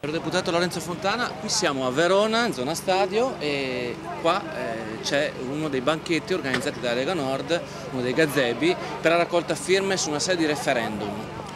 Deputato Lorenzo Fontana, qui siamo a Verona, in zona stadio, e qua c'è uno dei banchetti organizzati dalla Lega Nord, uno dei gazebi, per la raccolta firme su una serie di referendum.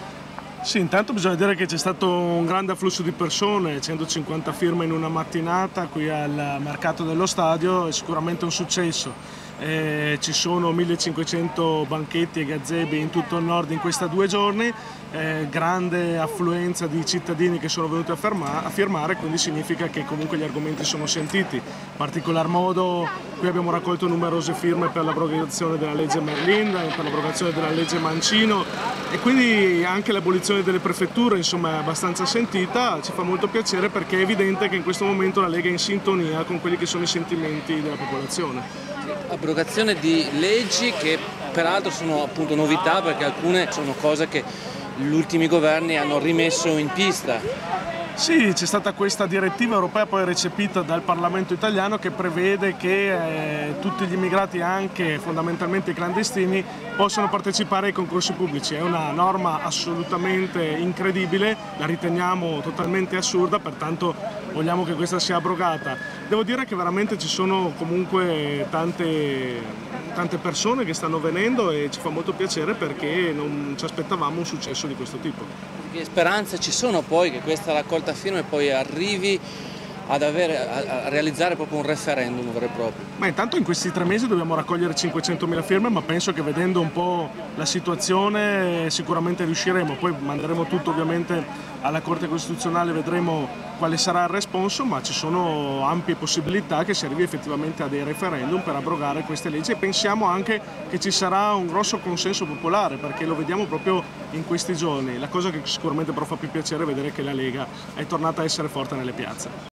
Sì, intanto bisogna dire che c'è stato un grande afflusso di persone, 150 firme in una mattinata qui al mercato dello stadio, è sicuramente un successo. Ci sono 1500 banchetti e gazebi in tutto il nord in questi 2 giorni, grande affluenza di cittadini che sono venuti a firmare, quindi significa che comunque gli argomenti sono sentiti. In particolar modo qui abbiamo raccolto numerose firme per l'abrogazione della legge Merlin, per l'abrogazione della legge Mancino e quindi anche l'abolizione delle prefetture, insomma, è abbastanza sentita. Ci fa molto piacere perché è evidente che in questo momento la Lega è in sintonia con quelli che sono i sentimenti della popolazione. Abrogazione di leggi che peraltro sono appunto novità, perché alcune sono cose che gli ultimi governi hanno rimesso in pista. Sì, c'è stata questa direttiva europea poi recepita dal Parlamento italiano che prevede che tutti gli immigrati, anche fondamentalmente i clandestini, possano partecipare ai concorsi pubblici. È una norma assolutamente incredibile, la riteniamo totalmente assurda, pertanto vogliamo che questa sia abrogata. Devo dire che veramente ci sono comunque tante persone che stanno venendo e ci fa molto piacere perché non ci aspettavamo un successo di questo tipo. Che speranze ci sono poi che questa raccolta firme poi arrivi a realizzare proprio un referendum vero e proprio? Ma intanto in questi 3 mesi dobbiamo raccogliere 500.000 firme, ma penso che vedendo un po' la situazione sicuramente riusciremo. Poi manderemo tutto ovviamente alla Corte Costituzionale, vedremo quale sarà il responso, ma ci sono ampie possibilità che si arrivi effettivamente a dei referendum per abrogare queste leggi e pensiamo anche che ci sarà un grosso consenso popolare, perché lo vediamo proprio in questi giorni. La cosa che sicuramente però fa più piacere è vedere che la Lega è tornata a essere forte nelle piazze.